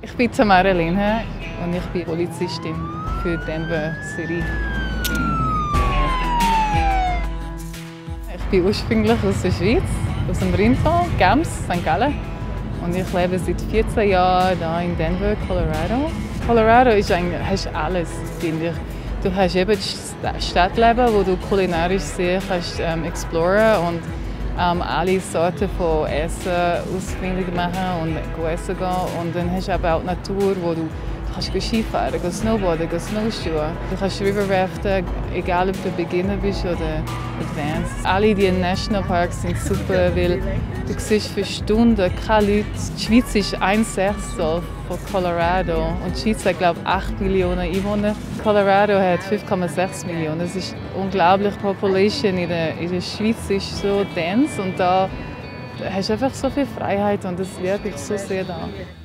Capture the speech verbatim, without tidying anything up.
Ich bin Tamara Linhe und ich bin Polizistin für Denver City. Ich bin ursprünglich aus der Schweiz, aus dem Rheintal, Gems, Sankt Gallen. Und ich lebe seit vierzehn Jahren hier in Denver, Colorado. Colorado ist eigentlich, hast alles, finde ich. Du hast eben das Stadtleben, wo du kulinarisch sehr kannst ähm, exploren und ähm, alle Sorten von Essen ausfindig machen und essen gehen. Und dann hast du aber auch die Natur, wo du Du kannst Skifahren, Snowboarden, Snowshoen. Du kannst Riverraften, egal ob du Beginner bist oder Advanced. Alle die Nationalparks sind super, weil du siehst für Stunden keine Leute. Die Schweiz ist ein Sechstel von Colorado und die Schweiz hat, glaube ich, acht Millionen Einwohner. Colorado hat fünf Komma sechs Millionen. Das ist unglaublich. Die Population in der, in der Schweiz ist so dense und da hast du einfach so viel Freiheit und das liebe ich so sehr da.